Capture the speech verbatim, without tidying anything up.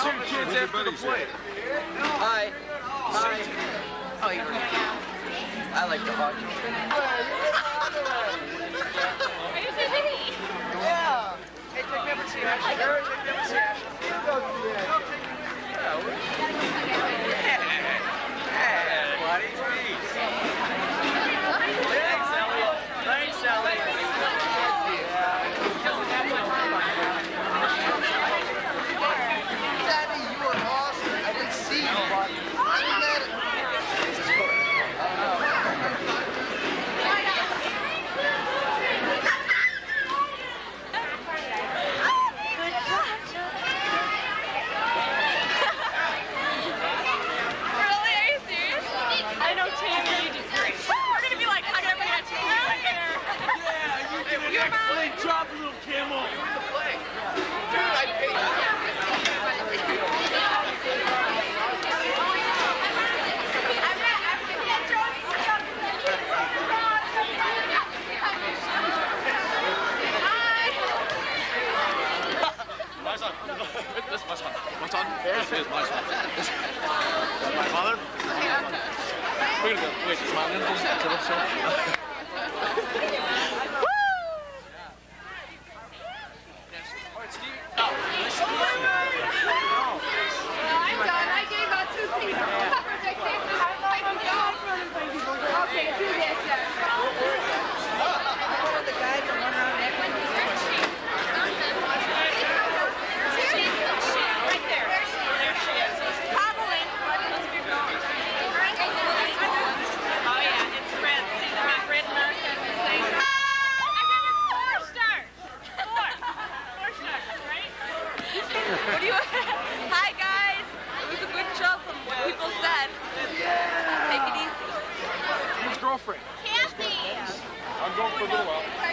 some kids after the play. Hi. Hi. Oh, you're right. I like the hockey. Are you busy? Yeah. Hey, take me up and see Ash. Sure, take me up and see Ash. Yeah, buddy, please. Thanks, Elliot. Thanks, Elliot. Daddy, you were awesome. I didn't see you, buddy. I'm mad at Drop a little camel. Dude, I paid you. My son. This is my son. My son. This is my son. This is my father. We're gonna go. Wait, smiling. To the show. Hi guys! It was a good show from what people said. Take it easy. Who's girlfriend? Kathy! I'm going for a little while.